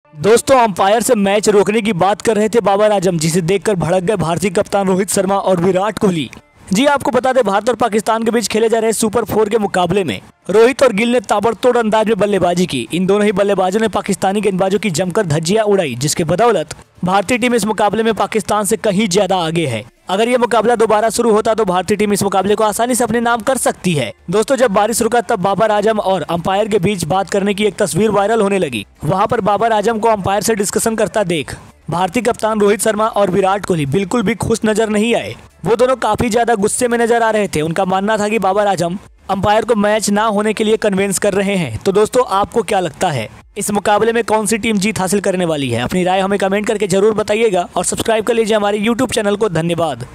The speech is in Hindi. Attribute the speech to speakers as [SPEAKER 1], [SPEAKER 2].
[SPEAKER 1] दोस्तों अंपायर से मैच रोकने की बात कर रहे थे बाबर आजम, जिसे देखकर भड़क गए भारतीय कप्तान रोहित शर्मा और विराट कोहली। जी आपको बता दें, भारत और पाकिस्तान के बीच खेले जा रहे सुपर 4 के मुकाबले में रोहित और गिल ने ताबड़तोड़ अंदाज में बल्लेबाजी की। इन दोनों ही बल्लेबाजों ने पाकिस्तानी गेंदबाजों की जमकर धज्जियां उड़ाई, जिसके बदौलत भारतीय टीम इस मुकाबले में पाकिस्तान से कहीं ज्यादा आगे है। अगर ये मुकाबला दोबारा शुरू होता तो भारतीय टीम इस मुकाबले को आसानी से अपने नाम कर सकती है। दोस्तों जब बारिश रुका तब बाबर आजम और अंपायर के बीच बात करने की एक तस्वीर वायरल होने लगी। वहां पर बाबर आजम को अंपायर से डिस्कशन करता देख भारतीय कप्तान रोहित शर्मा और विराट कोहली बिल्कुल भी खुश नजर नहीं आए। वो दोनों काफी ज्यादा गुस्से में नजर आ रहे थे। उनका मानना था कि बाबर आजम अंपायर को मैच ना होने के लिए कन्विंस कर रहे हैं। तो दोस्तों आपको क्या लगता है, इस मुकाबले में कौन सी टीम जीत हासिल करने वाली है? अपनी राय हमें कमेंट करके जरूर बताइएगा और सब्सक्राइब कर लीजिए हमारे YouTube चैनल को। धन्यवाद।